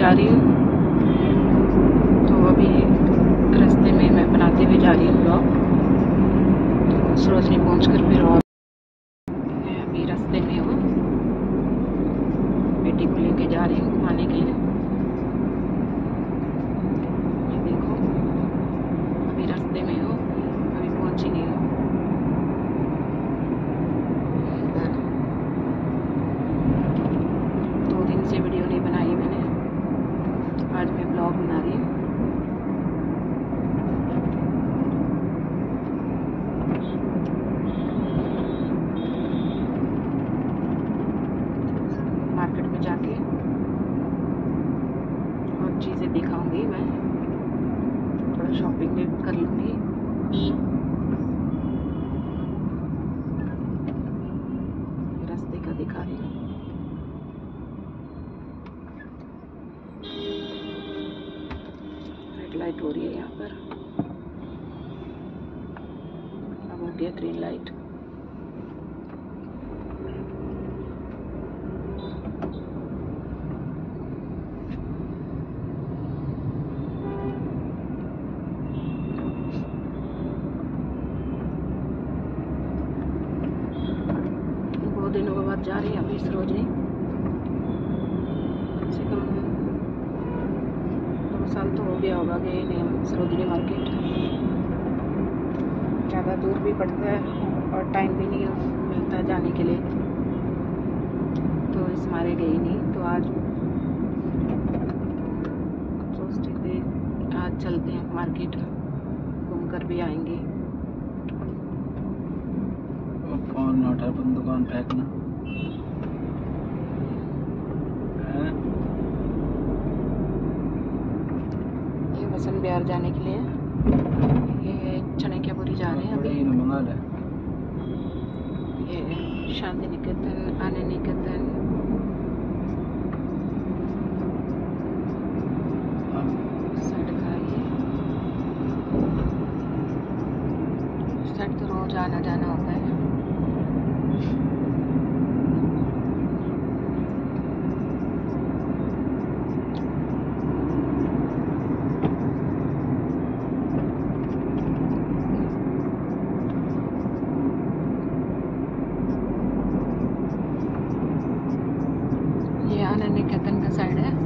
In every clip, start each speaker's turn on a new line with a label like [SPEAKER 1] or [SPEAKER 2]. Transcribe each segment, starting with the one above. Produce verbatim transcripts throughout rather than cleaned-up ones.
[SPEAKER 1] जा रही हूँ, तो अभी रास्ते में मैं बनाते हुए जा रही हूँ ब्लॉग। तो सरोजनी पहुँच कर फिर और मैं अभी रास्ते में हूँ, बेटी को लेके जा रही हूँ घुमाने के लिए। ये देखो अभी रास्ते में हूँ, अभी पहुँची नहीं हूँ। दो दिन से वीडियो नहीं बनाई मैंने, आज मैं ब्लॉग बना रही हूँ। मार्केट में जाके और चीज़ें दिखाऊंगी, मैं थोड़ा शॉपिंग भी कर लूँगी। रास्ते का दिखा रही हूँ। रेड लाइट हो रही है यहाँ पर, अब हो गया ग्रीन लाइट। दिनों के बाद जा रही है अभी सरोजनी, कम से कम दो साल तो हो गया होगा गए नहीं हम सरोजनी मार्केट। ज़्यादा दूर भी पड़ता है और टाइम भी नहीं मिलता जाने के लिए, तो इस मारे गई नहीं। तो आज सोचते थे आज चलते हैं मार्केट, घूम कर भी आएंगे।
[SPEAKER 2] कौन नोटा अपन दुकान फेंकना
[SPEAKER 1] ये वसन बिहार जाने के लिए, ये चनेक्यापुरी जा रहे हैं अभी।
[SPEAKER 2] मंगाल है
[SPEAKER 1] ये शांति निकेतन, आनंद निकेतन, साइड का ये साइड तो रोज आना जाना होता है। आनंद निकेतन का साइड है।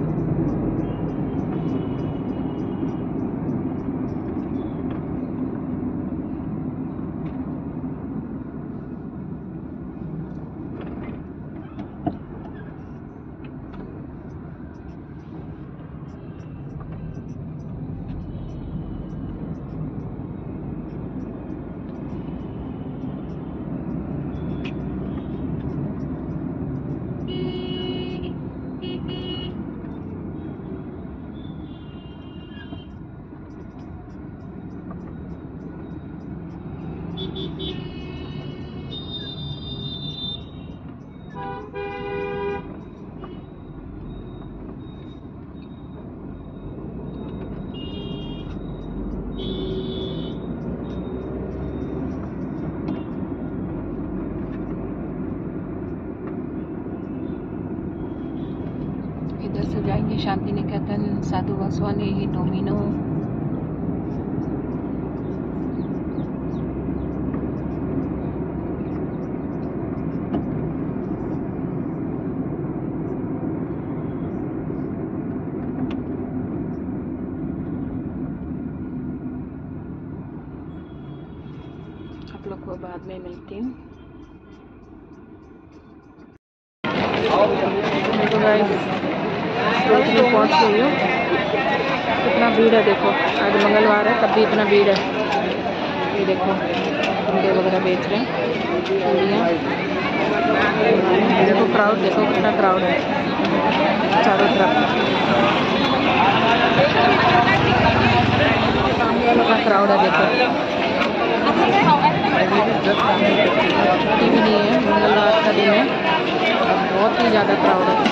[SPEAKER 1] इधर से जाएंगे शांति निकेतन, साधु वासवानी, डोमिनो। आप लोग को बाद में मिलती हूँ। देखो गाइस, सरोजनी पहुँच गई हूँ। कितना भीड़ है देखो, आज मंगलवार है तब भी इतना भीड़ है। ये देखो भिंडे वगैरह बेच रहे हैं, पूड़ियाँ। देखो क्राउड, देखो कितना क्राउड है चारों तरफ। सामने वालों का क्राउड है देखो। छुट्टी भी नहीं है, मंगलवार का दिन है, बहुत ही ज़्यादा क्राउड है।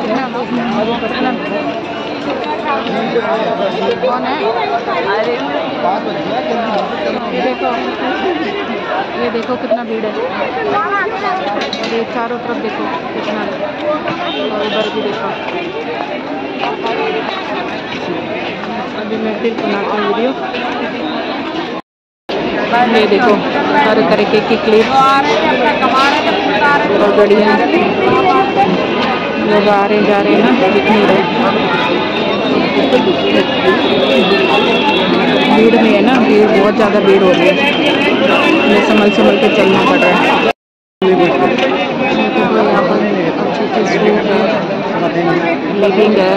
[SPEAKER 1] कौन है? ये देखो, ये देखो कितना भीड़ है। ये चारों तरफ देखो कितना, और उधर भी देखो। अभी मैं फिर बनाती हूँ वीडियो। ये देखो हर तरीके की क्लिप और गड़ियाँ, लोग आ रहे जा रहे हैं ना, दिख नहीं रहे। भीड़ में है ना, भीड़ बहुत ज़्यादा भीड़ हो रही है, हमें संभल संभल के चलना पड़ रहा है। देखो यहाँ पर अच्छी अच्छी सूट है, लेगिंग है,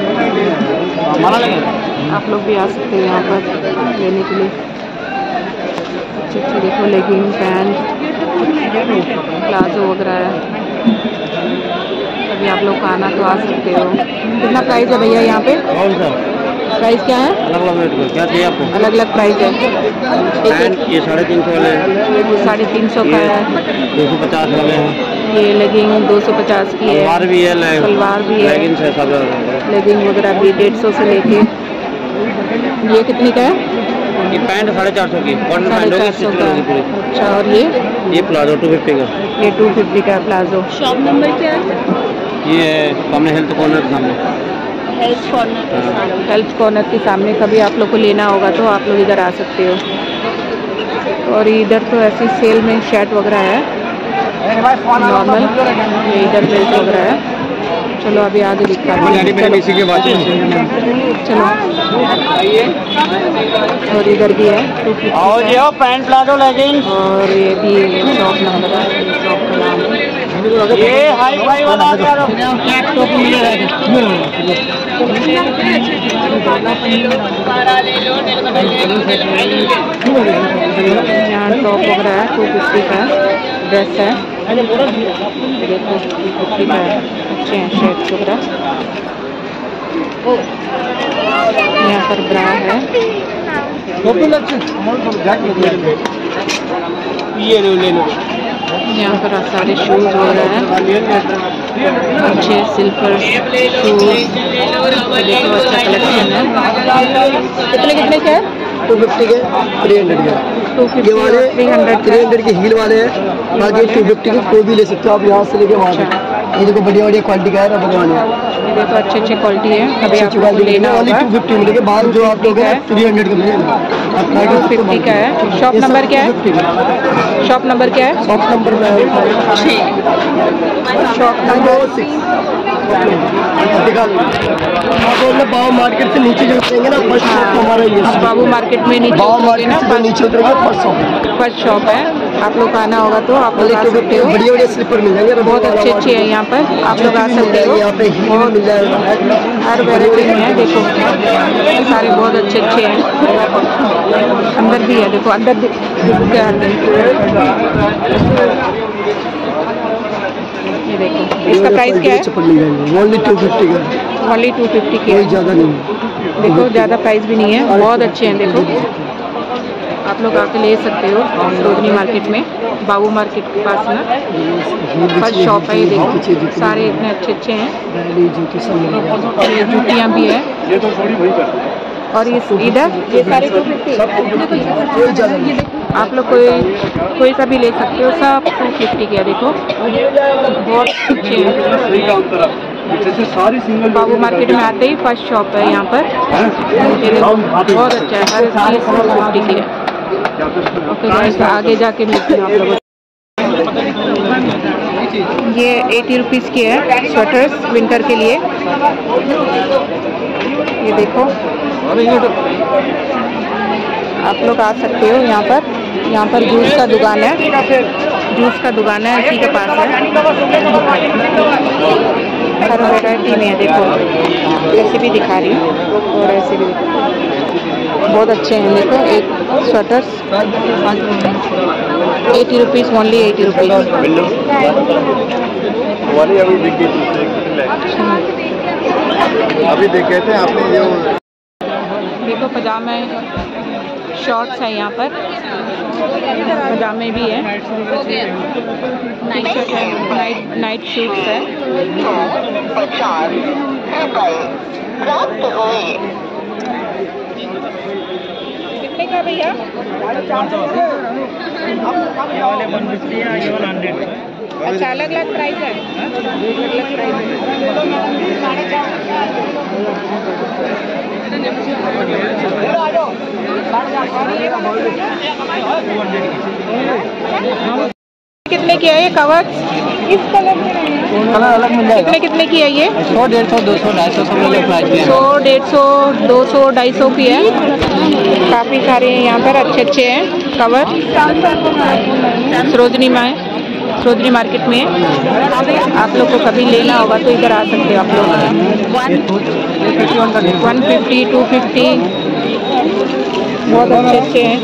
[SPEAKER 1] आप लोग भी आ सकते हैं यहाँ पर लेने के लिए। अच्छी अच्छी देखो लेगिंग, पैंट, प्लाजो वगैरह है। अभी आप लोग आना तो आ सकते हो। कितना प्राइस है भैया यहाँ पे? प्राइस क्या है?
[SPEAKER 2] अलग अलग रेट क्या चाहिए आपको?
[SPEAKER 1] अलग अलग प्राइस है। एक
[SPEAKER 2] ये साढ़े तीन सौ वाले हैं,
[SPEAKER 1] साढ़े तीन सौ का है,
[SPEAKER 2] दो सौ पचास वाले हैं,
[SPEAKER 1] ये लेगिंग दो सौ पचास की है,
[SPEAKER 2] सलवार भी है,
[SPEAKER 1] सलवार भी है,
[SPEAKER 2] लेगिंग्स है, सब
[SPEAKER 1] लेगिंग वगैरह भी डेढ़ सौ से लेके। ये कितनी का है?
[SPEAKER 2] ये पैंट साढ़े चार सौ की, कॉटन
[SPEAKER 1] साढ़े
[SPEAKER 2] पैंट होगी,
[SPEAKER 1] चार सौ
[SPEAKER 2] स्टिच
[SPEAKER 1] का।
[SPEAKER 2] होगी पूरी।
[SPEAKER 1] अच्छा, और ये
[SPEAKER 2] ये प्लाजो टू फिफ्टी का,
[SPEAKER 1] ये टू फिफ्टी का प्लाजो। शॉप नंबर क्या है?
[SPEAKER 2] ये है सामने हेल्थ कॉर्नर के सामने,
[SPEAKER 1] हेल्थ कॉर्नर। हेल्थ कॉर्नर के सामने कभी आप लोग को लेना होगा तो आप लोग इधर आ सकते हो। और इधर तो ऐसी सेल में शर्ट वगैरह है नॉर्मल, ये इधर बेल्ट वगैरह है। चलो अभी आगे दिखा
[SPEAKER 2] इसी के बाद
[SPEAKER 1] चलो। और इधर भी है टू फिफ्टी
[SPEAKER 2] और ये पैंट प्लाजो लेगिंग्स,
[SPEAKER 1] और ये भी शॉप नंबर है, शॉप का नाम है।
[SPEAKER 2] ये हाई फाई वाला यहाँ टॉप वगैरह है, टू फिफ्टी का ड्रेस है, देखो टू फिफ्टी का है, अच्छे हैं शर्ट वगैरह। यहाँ पर ब्रा है, ये ले लो।
[SPEAKER 1] यहाँ पर सारे शूज़ वगैरह हैं, अच्छे सिल्वर शूज़, देखो अच्छा कलेक्शन है। कितने कितने के हैं?
[SPEAKER 3] टू फिफ्टी के, थ्री हंड्रेड के।
[SPEAKER 1] टू फिफ्टी वाले थ्री हंड्रेड
[SPEAKER 3] थ्री हंड्रेड के हील वाले हैं, बाकी टू फिफ्टी के कोई भी ले सकते हो आप, यहाँ से लेके वहाँ तक। ये देखो बढ़िया बढ़िया क्वालिटी का है ना भगवान,
[SPEAKER 1] ये देखो अच्छे अच्छे क्वालिटी है, कभी आप लोग लेना होगा।
[SPEAKER 3] टू फिफ्टी मिलेगा, बाहर जो आप लोग है थ्री हंड्रेड का मिलेगा।
[SPEAKER 1] टू फिफ्टी का है। शॉप नंबर क्या है? शॉप नंबर क्या है?
[SPEAKER 3] Shop number
[SPEAKER 1] shop number
[SPEAKER 3] six Babu market से नीचे जो उतरेंगे ना, फर्स्ट शॉप तो हमारा ये है।
[SPEAKER 1] बाबू मार्केट में नीचे
[SPEAKER 3] बाबू
[SPEAKER 1] उतरोगे
[SPEAKER 3] मार्केट
[SPEAKER 1] ना,
[SPEAKER 3] से नीचे उतरेंगे फर्स्ट शॉप,
[SPEAKER 1] फर्स्ट शॉप है। आप लोग आना होगा तो आप लोग आ सकते हो।
[SPEAKER 3] बढ़िया बढ़िया स्लीपर मिल जाएंगे,
[SPEAKER 1] बहुत अच्छे अच्छे हैं यहाँ पर, आप लोग आ सकते हो।
[SPEAKER 3] यहाँ पे हील मिल जाएगा,
[SPEAKER 1] हर वैरायटी में है, देखो सारे बहुत अच्छे अच्छे हैं। अंदर भी है, देखो अंदर भी क्या है, ये देखो। इसका प्राइस क्या है?
[SPEAKER 3] चप्पल मिल जाएंगे ओनली टू फिफ्टी का,
[SPEAKER 1] ओनली टू फिफ्टी की
[SPEAKER 3] कोई
[SPEAKER 1] है।
[SPEAKER 3] ज़्यादा नहीं,
[SPEAKER 1] देखो ज़्यादा प्राइस भी नहीं है, बहुत अच्छे हैं। देखो आप लोग आके ले सकते हो रोडनी मार्केट में, बाबू मार्केट के पास ना फर्स्ट शॉप है। ये देखो सारे इतने अच्छे अच्छे हैं, ये जूतियाँ भी है। और ये इधर ये सारे टू फिफ्टी, आप लोग कोई कोई सा भी ले सकते हो, सब टू फिफ्टी के। देखो बहुत अच्छे हैं। बाबू मार्केट में आते ही फर्स्ट शॉप है यहाँ पर, ये देखो बहुत अच्छा है, हर चीज़ टू फिफ्टी की है। ओके गाइस, आगे जाके मिलते हैं आप लोगों। ये एटी रुपीज़ की है स्वेटर्स विंटर के लिए, ये देखो आप लोग आ सकते हो यहाँ पर। यहाँ पर जूस का दुकान है, जूस का दुकान है, इसी के पास है। हर वैरायटी में है, देखो ऐसे भी दिखा रही हूँ और ऐसे भी बहुत अच्छे हैं। देखो एक sweaters eighty rupees, only eighty rupees.
[SPEAKER 3] अभी देखे थे आपने जो
[SPEAKER 1] देखो पजामे शॉर्ट्स है यहाँ पर, पजामे भी है, टी शर्ट है, नाइट नाइट शूट्स है। है भैया? अच्छा, अलग अलग प्राइस है, अलग अलग प्राइस है। कितने की है ये कवर? इस कलर में
[SPEAKER 3] कलर अलग मिल जाएगा।
[SPEAKER 1] कितने कितने की है ये?
[SPEAKER 3] सौ डेढ़ सौ दो सौ ढाई सौ सब अलग प्राइस के हैं।
[SPEAKER 1] सौ डेढ़ सौ दो सौ ढाई सौ की है। काफ़ी सारे यहाँ पर अच्छे अच्छे हैं कवर। सरोजनी माँ सरोजनी मार्केट में आप लोग को कभी लेना होगा तो इधर आ सकते हो आप लोग। वन फिफ्टी टू फिफ्टी बहुत अच्छे अच्छे हैं।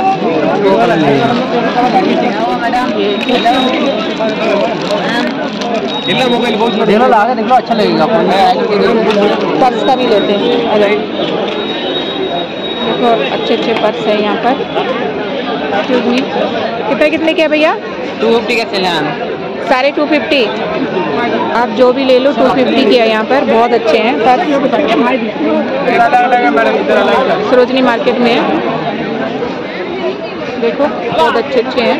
[SPEAKER 3] मोबाइल बहुत देखो लागे देखो अच्छा लगेगा आपको।
[SPEAKER 1] पर्स का भी लेते हैं। अरे देखो अच्छे अच्छे पर्स है यहाँ पर। कितने कितने के है भैया?
[SPEAKER 3] टू फिफ्टी का चलान
[SPEAKER 1] सारे टू फिफ्टी। आप जो भी ले लो टू फिफ्टी के है यहाँ पर। बहुत अच्छे हैं पर्स। सरोजनी मार्केट में है। देखो बहुत अच्छे अच्छे हैं।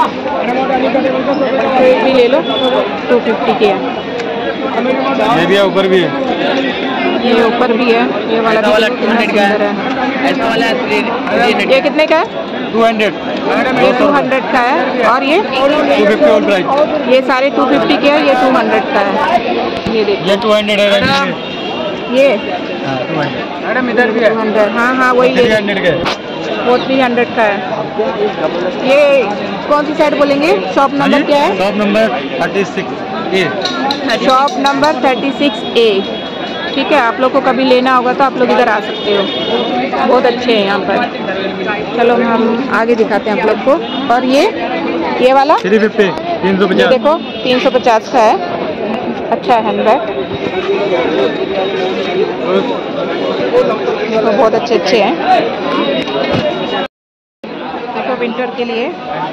[SPEAKER 1] एक भी ले लो टू फिफ्टी के है।
[SPEAKER 3] ये भी है, ऊपर भी है,
[SPEAKER 1] ये ऊपर भी है। ये वाला भी कितना सुंदर है।
[SPEAKER 3] ऐसा वाला
[SPEAKER 1] ये कितने का है?
[SPEAKER 3] टू हंड्रेड
[SPEAKER 1] ये टू हंड्रेड का है। और ये
[SPEAKER 3] टू फिफ्टी ऑल प्राइस।
[SPEAKER 1] ये सारे टू फिफ्टी के है। ये टू हंड्रेड का है। ये देखिए
[SPEAKER 3] ये टू हंड्रेड है।
[SPEAKER 1] ये
[SPEAKER 3] मैडम इधर भी है
[SPEAKER 1] हंड्रेड। हाँ हाँ वही
[SPEAKER 3] थ्री
[SPEAKER 1] ले।
[SPEAKER 3] हंड्रेड का।
[SPEAKER 1] वो थ्री हंड्रेड का है। ये कौन सी साइड बोलेंगे? शॉप नंबर क्या है?
[SPEAKER 3] Shop number thirty six A.
[SPEAKER 1] Shop number thirty six A. ठीक है, आप लोग को कभी लेना होगा तो आप लोग इधर आ सकते हो। बहुत अच्छे हैं यहाँ पर। चलो हम आगे दिखाते हैं आप लोग को। और ये ये वाला
[SPEAKER 3] थ्री फिफ्टी तीन सौ
[SPEAKER 1] ये
[SPEAKER 3] पचास।
[SPEAKER 1] देखो तीन सौ पचास का है। अच्छा है हैंडबैग। देखो बहुत अच्छे अच्छे हैं। देखो विंटर के लिए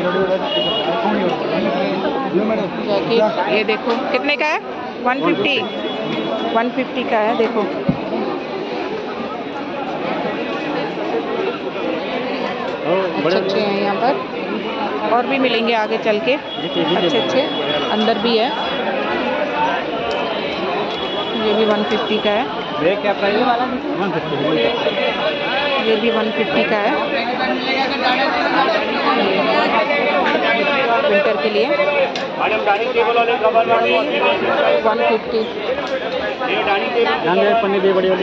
[SPEAKER 1] जैकेट। ये देखो कितने का है? वन फिफ्टी वन फिफ्टी का है। देखो अच्छे अच्छे हैं यहाँ पर। और भी मिलेंगे आगे चल के अच्छे अच्छे। अंदर भी है। ये भी वन फिफ्टी का है।
[SPEAKER 3] क्या प्राइस है?
[SPEAKER 1] ये भी वन फिफ्टी का है विंटर के लिए। One fifty.
[SPEAKER 3] पन्नी दे बड़ी वाले।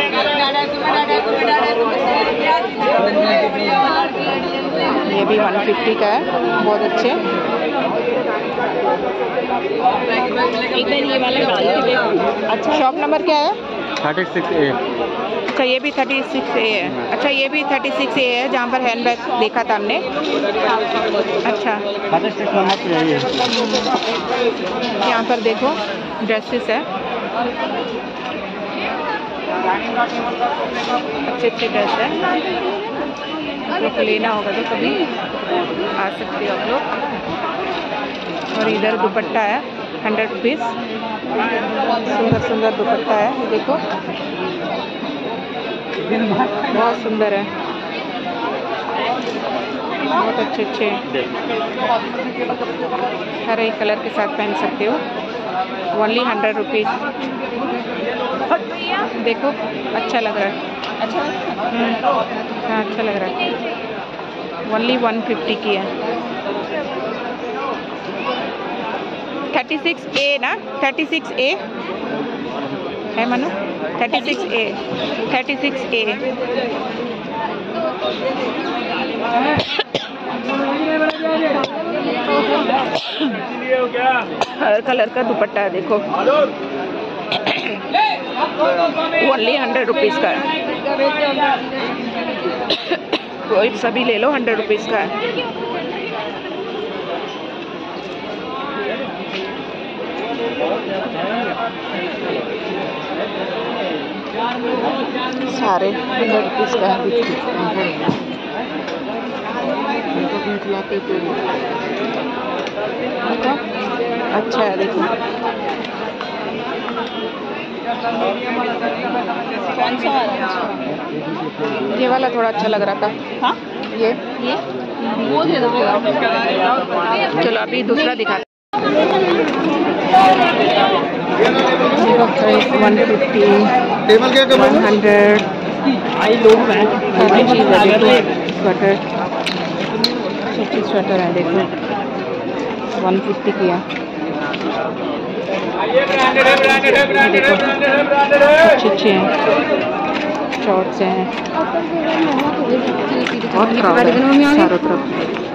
[SPEAKER 1] ये भी वन फिफ्टी का है। बहुत अच्छे। अच्छा शॉप नंबर क्या है?
[SPEAKER 3] Thirty six A.
[SPEAKER 1] अच्छा ये भी थर्टी सिक्स ए है। अच्छा ये भी थर्टी सिक्स ए है जहाँ पर हैंडबैग देखा था हमने। अच्छा यहाँ पर देखो ड्रेसेस है। अच्छे अच्छे ड्रेस है। आप लोग को लेना होगा तो कभी आ सकते हो आप लोग। और इधर दुपट्टा है हंड्रेड रुपीज़। सुंदर सुंदर दुपट्टा है। ये देखो बहुत सुंदर है। बहुत अच्छे अच्छे हर एक कलर के साथ पहन सकते हो। Only hundred rupees. देखो अच्छा लग रहा है। अच्छा हाँ अच्छा लग रहा है। ओनली वन फिफ्टी की है। थर्टी सिक्स ए ना? थर्टी सिक्स ए है Manu? Thirty six A thirty six A. हर कलर का दुपट्टा है। देखो ओनली हंड्रेड रुपीज़ का है। कोई सभी ले लो हंड्रेड रुपीज़ का है। सारे हंड्रेड रुपीज़ का है। देखो अच्छा है। देखो कौन सा वाला?
[SPEAKER 2] ये वाला थोड़ा अच्छा लग रहा था।
[SPEAKER 1] हाँ
[SPEAKER 2] ये
[SPEAKER 1] ये वो दे दो।
[SPEAKER 2] चलो अभी दूसरा दिखा। वन फिफ्टी
[SPEAKER 3] टेबल क्या कर
[SPEAKER 2] वन हंड्रेड काफ़ी चीज़ है। देखो स्वेटर, अच्छी स्वेटर है। देखो वन फिफ्टी किया। देखो अच्छे अच्छे हैं, शॉर्ट्स हैं। बहुत क्राउड है चारों तरफ।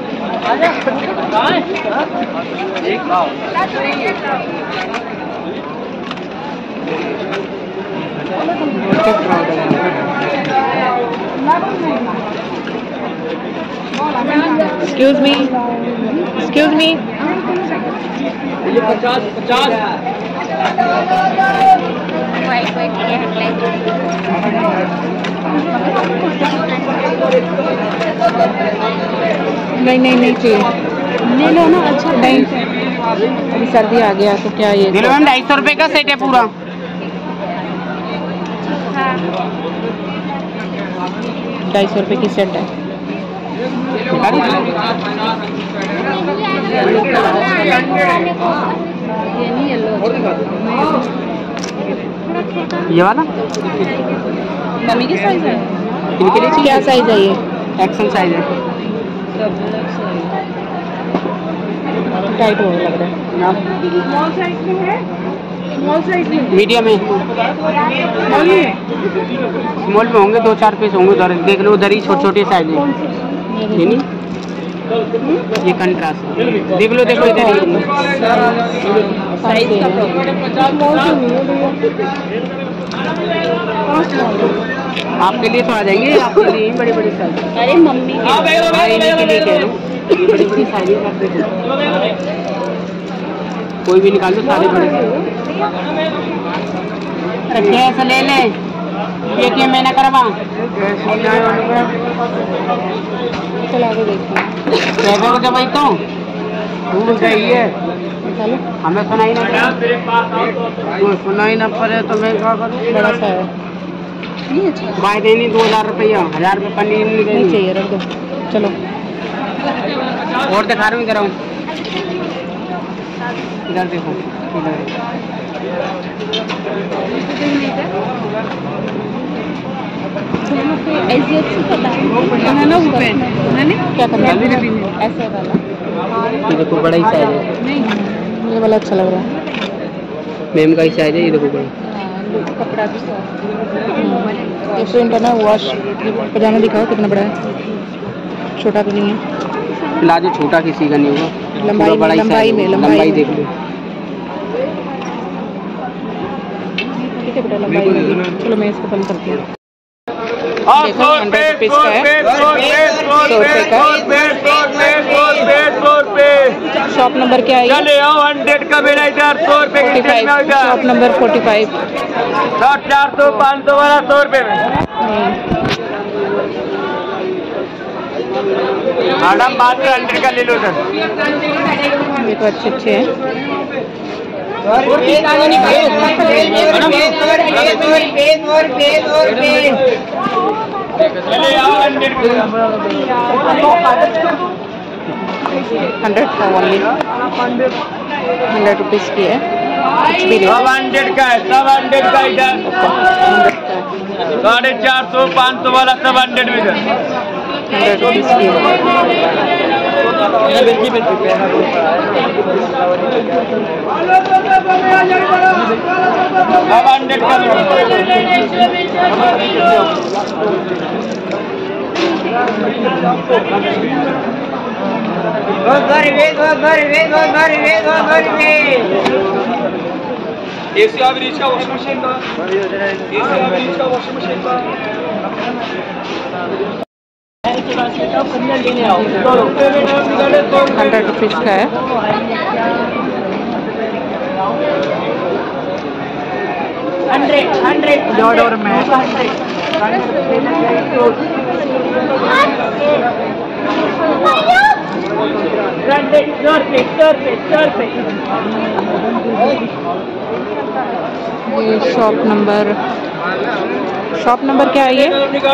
[SPEAKER 2] बहुत क्राउड है यहाँ पे। Excuse me, excuse me.
[SPEAKER 3] पचास पचास
[SPEAKER 2] नहीं नहीं नहीं चाहिए, ले लो ना। अच्छा नहीं, अभी सर्दी आ गया तो क्या ये
[SPEAKER 4] मैम ढाई सौ रुपये का सेट है पूरा।
[SPEAKER 2] ढाई सौ रुपये की सेट है।
[SPEAKER 4] ये वाला
[SPEAKER 1] मम्मी की साइज है।
[SPEAKER 4] इनके लिए
[SPEAKER 2] क्या साइज है ये?
[SPEAKER 4] एक्सल साइज है।
[SPEAKER 2] टाइट हो लग रहा है।
[SPEAKER 4] मीडियम है, स्मॉल में होंगे दो चार पीस होंगे उधर। देख लो उधर ही छोटे छोटे साइज है। ये नहीं, ये कंट्रास्ट देख लो, देखो इधर ही
[SPEAKER 1] साइज का प्रॉब्लम।
[SPEAKER 4] आपके लिए तो आ जाएंगे, आपके लिए ही बड़ी बड़ी साइज।
[SPEAKER 1] अरे मम्मी
[SPEAKER 4] के लिए कह रहा हूँ, बड़ी बड़ी साइज। कोई भी निकाल दो, सारे बड़े रखे ऐसा ले ले। एक ये मैंने करवा
[SPEAKER 2] चला के देखिए।
[SPEAKER 4] को जब आई तो भूल गई है, हमें सुनाई ना पड़े, सुनाई ना पड़े तो मैं क्या करूँ।
[SPEAKER 2] बड़ा सा है,
[SPEAKER 4] बाय देनी दो हजार रुपया, हजार रुपये पनीर नहीं
[SPEAKER 2] नहीं
[SPEAKER 4] देनी।
[SPEAKER 2] चाहिए, रख दो। चलो
[SPEAKER 4] और दिखा रहा हूँ, इधर आऊँ, इधर देखो, इधर
[SPEAKER 1] ऐसी अच्छी पता है ना वो पेन मैंने
[SPEAKER 2] क्या करना है?
[SPEAKER 1] ऐसे वाला।
[SPEAKER 4] ये देखो बड़ा ही साइज है।
[SPEAKER 1] नहीं
[SPEAKER 2] ये वाला अच्छा लग रहा है।
[SPEAKER 4] मेम का ही साइज है। ये देखो बड़ा
[SPEAKER 1] कपड़ा भी सॉफ्ट।
[SPEAKER 2] ये प्रिंट है ना, वॉश। पजामा दिखाओ कितना बड़ा है, छोटा तो नहीं है।
[SPEAKER 4] प्लाजो छोटा किसी का नहीं होगा,
[SPEAKER 2] लंबाई
[SPEAKER 4] पूरा बड़ा ही
[SPEAKER 2] लंबाई
[SPEAKER 4] size
[SPEAKER 2] में
[SPEAKER 4] है।
[SPEAKER 2] लंबाई
[SPEAKER 4] लंबाई
[SPEAKER 2] में।
[SPEAKER 4] देख लो।
[SPEAKER 2] ठीक है बेटा, लंबाई में भी। चलो मैं इसको बंद करती हूँ। देखो हंड्रेड रुपीज़ का है, सौ रुपये का। शॉप नंबर क्या है?
[SPEAKER 5] चले आओ हंड्रेड का मेरा इधर सौ रुपए
[SPEAKER 2] forty five. Shop number forty five.
[SPEAKER 5] चार सौ पाँच सौ वाला सौ रुपए में। मैडम बात में हंड्रेड का ले लो सर।
[SPEAKER 2] ये तो अच्छे अच्छे हैं।
[SPEAKER 5] चले आओ हंड्रेड
[SPEAKER 2] हंड्रेड का ओनली, हंड्रेड रुपीज़ की है। कुछ भी
[SPEAKER 5] सब हंड्रेड का है, सब हंड्रेड का इधर। साढ़े चार सौ पाँच सौ वाला सब हंड्रेड में इधर।
[SPEAKER 2] हंड्रेड रुपीज़ की है।
[SPEAKER 5] सब हंड्रेड का एसी एवरेज का वॉशिंग मशीन का एसी एवरेज का वॉशिंग मशीन का
[SPEAKER 2] हंड्रेड रुपीज़ का है।
[SPEAKER 1] हंड्रेड हंड्रेड
[SPEAKER 4] जॉर्डर में
[SPEAKER 1] हंड्रेड सौ रुपये सौ रुपये सौ रुपये ये शॉप नंबर शॉप नंबर क्या है ये?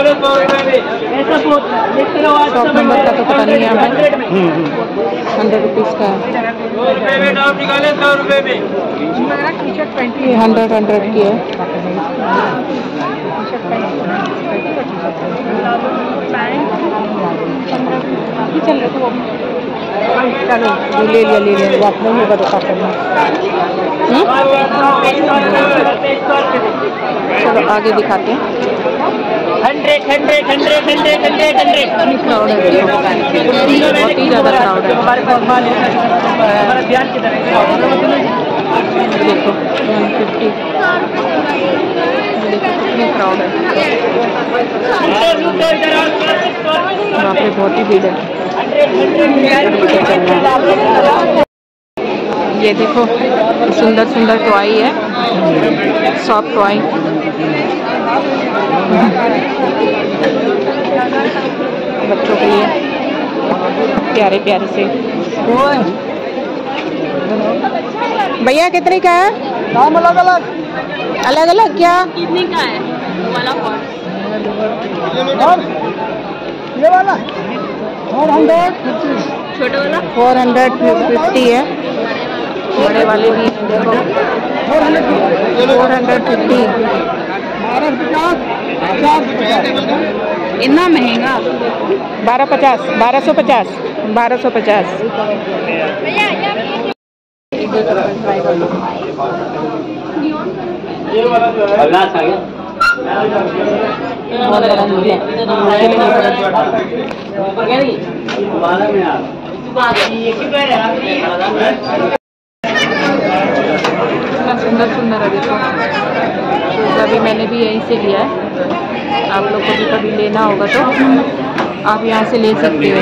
[SPEAKER 1] शॉप नंबर का तो पता नहीं है हमें। हंड्रेड रुपीज़ का है ये, हंड्रेड हंड्रेड की है। चलो ले लिया ले लिया बात नहीं होगा तो क्या करना। चलो आगे दिखाते हैं।
[SPEAKER 2] Hundred hundred hundred hundred hundred hundred
[SPEAKER 1] crowd है, बहुत ही ज़्यादा क्राउड है। देखो वन फिफ्टी, देखो कितनी क्राउड है। वहाँ पे बहुत ही भीड़ है। ये देखो सुंदर सुंदर टॉय है, सॉफ्ट टॉय। बच्चों के लिए प्यारे प्यारे से। भैया कितने का है?
[SPEAKER 3] दाम अलग अलग
[SPEAKER 1] अलग अलग क्या?
[SPEAKER 2] कितने का है वाला फॉल?
[SPEAKER 3] और ये वाला फोर हंड्रेड
[SPEAKER 2] छोटे वाला
[SPEAKER 1] फोर हंड्रेड फिफ्टी है। बड़े वाले भी देखो
[SPEAKER 3] four hundred
[SPEAKER 1] four hundred fifty.
[SPEAKER 3] बारह पचास पचास
[SPEAKER 2] इतना महंगा?
[SPEAKER 1] बारह पचास बारह सौ पचास बारह सौ पचास। बहुत बड़ा झूला है। इतना सुंदर सुंदर है देखो। शूज़ अभी मैंने भी यहीं से लिया है। आप लोग को भी कभी लेना होगा तो आप यहाँ से ले सकते हो।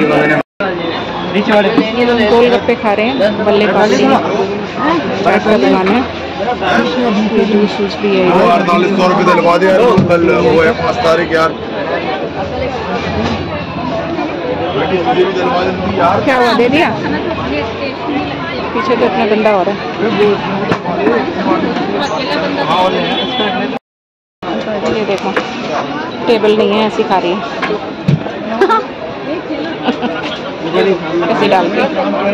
[SPEAKER 1] ये लोग गोलगप्पे खा रहे हैं, बल्ले खा रहे हैं। चाट का दुकान है। ये जूस वूस भी है इधर।
[SPEAKER 6] अड़तालीस सौ रुपये दिलवा दिया कल वो है पाँच तारीख यार।
[SPEAKER 1] क्या हुआ, दे दिया? पीछे तो इतना गंदा हो रहा है। ये देखो टेबल नहीं है, ऐसी खा रही है ऐसे डाल के।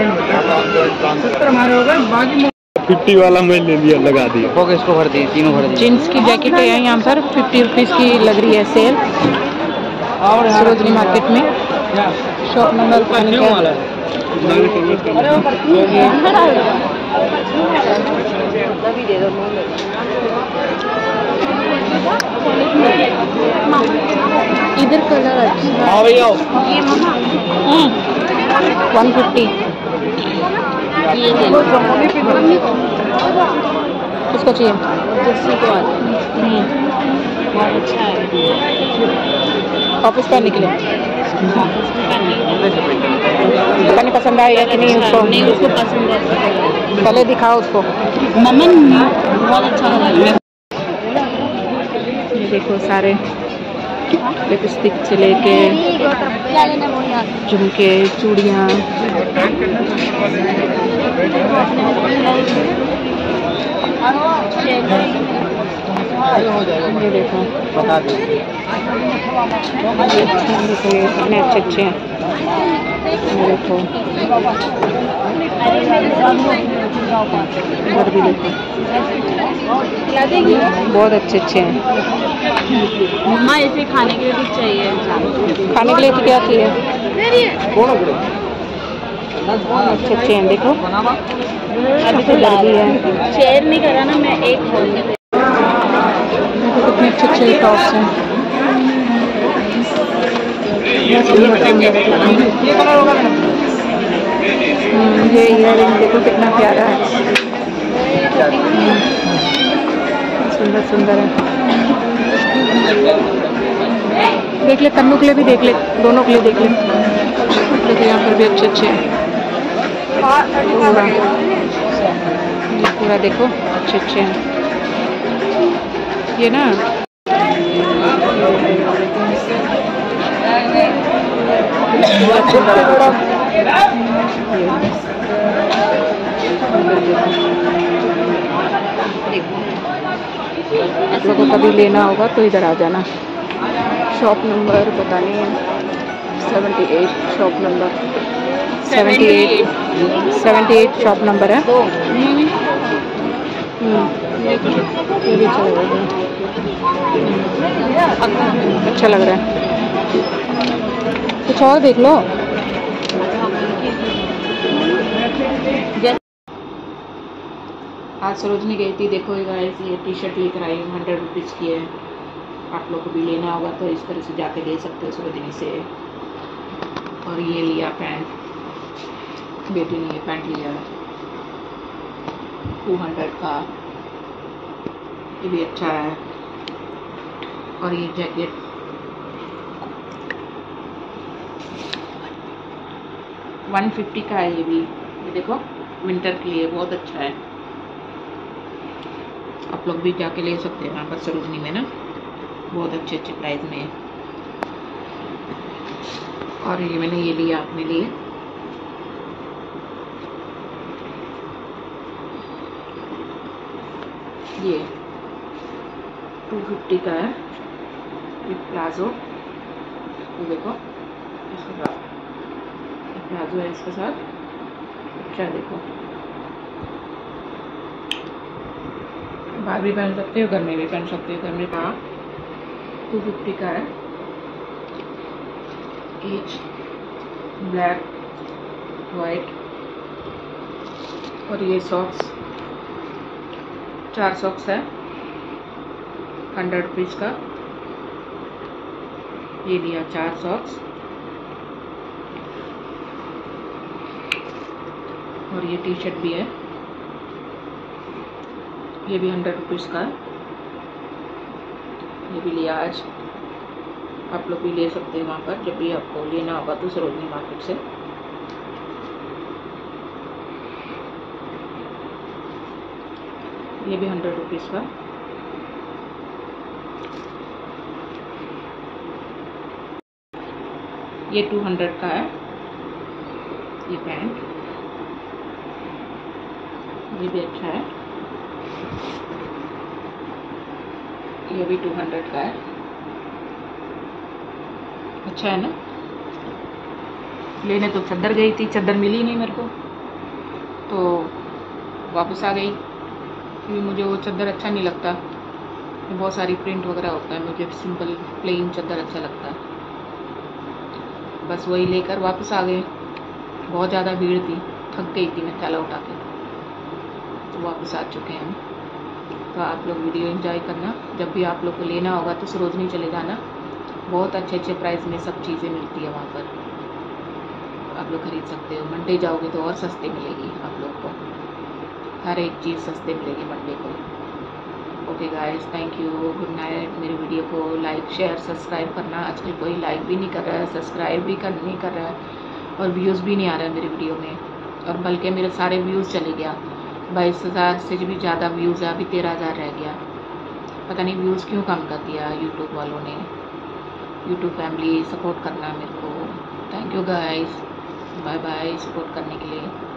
[SPEAKER 6] फिफ्टी वाला मैं ले लिया, लगा दिया।
[SPEAKER 4] इसको भर दी, तीनों भर दी।
[SPEAKER 1] जीन्स की जैकेट है यहाँ पर फिफ्टी रुपीज़ की लग रही है सेल सरोजनी मार्केट में। शॉप नंबर पता नहीं क्या है। इधर कलर अच्छा वन फिफ्टी। किसको चाहिए? ऑफिस पहनने के लिए। पता नहीं पसंद आएगा कि नहीं उसको।
[SPEAKER 2] नहीं उसको पसंद है।
[SPEAKER 1] पहले दिखाओ उसको।
[SPEAKER 2] ममन बहुत अच्छा लगा।
[SPEAKER 1] ये देखो सारे लिपस्टिक से लेके झुमके चूड़ियाँ। ये देखो
[SPEAKER 3] बता दो।
[SPEAKER 1] ये अच्छे हैं, देखो ये कितने अच्छे अच्छे हैं। ये देखो इधर भी देखो बहुत अच्छे अच्छे हैं।
[SPEAKER 2] मम्मा इसे खाने के लिए भी चाहिए।
[SPEAKER 1] खाने के लिए तो क्या चाहिए? अच्छे अच्छे हैं देखो।
[SPEAKER 2] अभी तो
[SPEAKER 1] इधर भी है।
[SPEAKER 2] शेयर नहीं करा ना, मैं एक खोल
[SPEAKER 1] देखो कितने अच्छे अच्छे टॉप्स हैं। ये इयररिंग देखो कितना प्यारा है, सुंदर सुंदर है। देख ले, कन्नू के लिए भी देख ले, दोनों के लिए देख ले। देखो यहाँ पर भी अच्छे अच्छे हैं पूरा, ये पूरा देखो अच्छे अच्छे हैं ये ना। आप लोगों को कभी लेना होगा तो इधर आ जाना। शॉप नंबर पता नहीं है, seventy eight shop number, seventy eight seventy eight shop number है। हम्म, ये भी अच्छा लग रहा है, अच्छा लग रहा है। कुछ और देख लो। आज सरोजनी गई थी, देखो गाइस ये टी शर्ट लेकर आई हूँ, हंड्रेड रुपीज़ की है। आप लोग को भी लेना होगा तो इस तरह से जाके ले सकते हो सरोजनी से। और ये लिया पैंट, बेटी ने ये पैंट लिया है टू हंड्रेड का, ये भी अच्छा है। और ये जैकेट वन फिफ्टी का है, ये भी, ये देखो विंटर के लिए बहुत अच्छा है। आप लोग भी जाके ले सकते हैं वहाँ पर सरोजनी में ना, बहुत अच्छे अच्छे प्राइस में। और ये मैंने ये लिया अपने लिए, ये टू फिफ्टी का है, ये प्लाजो, ये देखो इसके साथ प्लाजो है, इसके साथ अच्छा है। देखो बाहर भी पहन सकते हो, घर में भी पहन सकते हो। घर में का टू फिफ्टी का है, ईच ब्लैक वाइट। और ये सॉक्स, चार सॉक्स है हंड्रेड रुपीज़ का, ये लिया चार सॉक्स। और ये टी शर्ट भी है, ये भी हंड्रेड रुपीज़ का है, ये भी लिया आज। आप लोग भी ले सकते हैं वहाँ पर, जब भी आपको लेना होगा तो सरोजनी मार्केट से। ये भी हंड्रेड रुपीज़ का, ये टू हंड्रेड का है। ये पैंट, ये भी अच्छा है, ये भी टू हंड्रेड का है, अच्छा है ना। लेने तो चादर गई थी, चादर मिली नहीं मेरे को, तो वापस आ गई, क्योंकि मुझे वो चादर अच्छा नहीं लगता, बहुत सारी प्रिंट वगैरह होता है, मुझे सिंपल प्लेन चादर अच्छा लगता है। बस वही लेकर वापस आ गए, बहुत ज़्यादा भीड़ थी, थक गई थी मैं थैला उठा के, तो वापस आ चुके हैं हम। तो आप लोग वीडियो एंजॉय करना, जब भी आप लोग को लेना होगा तो सरोजनी चले जाना, बहुत अच्छे अच्छे प्राइस में सब चीज़ें मिलती है वहाँ पर, आप लोग खरीद सकते हो। मंडे जाओगे तो और सस्ते मिलेगी आप लोग को, हर एक चीज़ सस्ते मिलेगी मंडे को। Okay guys, thank you, good night. मेरी वीडियो को लाइक शेयर सब्सक्राइब करना। आजकल कोई लाइक भी नहीं कर रहा है, सब्सक्राइब भी कर नहीं कर रहा है, और व्यूज़ भी नहीं आ रहा है मेरी वीडियो में, और बल्कि मेरे सारे व्यूज़ चले गया, बाईस हज़ार से भी ज़्यादा व्यूज़ है, अभी तेरह हज़ार रह गया। पता नहीं व्यूज़ क्यों कम कर दिया यूट्यूब वालों ने। यूट्यूब फैमिली सपोर्ट करना मेरे को, thank you guys, bye bye support करने के लिए।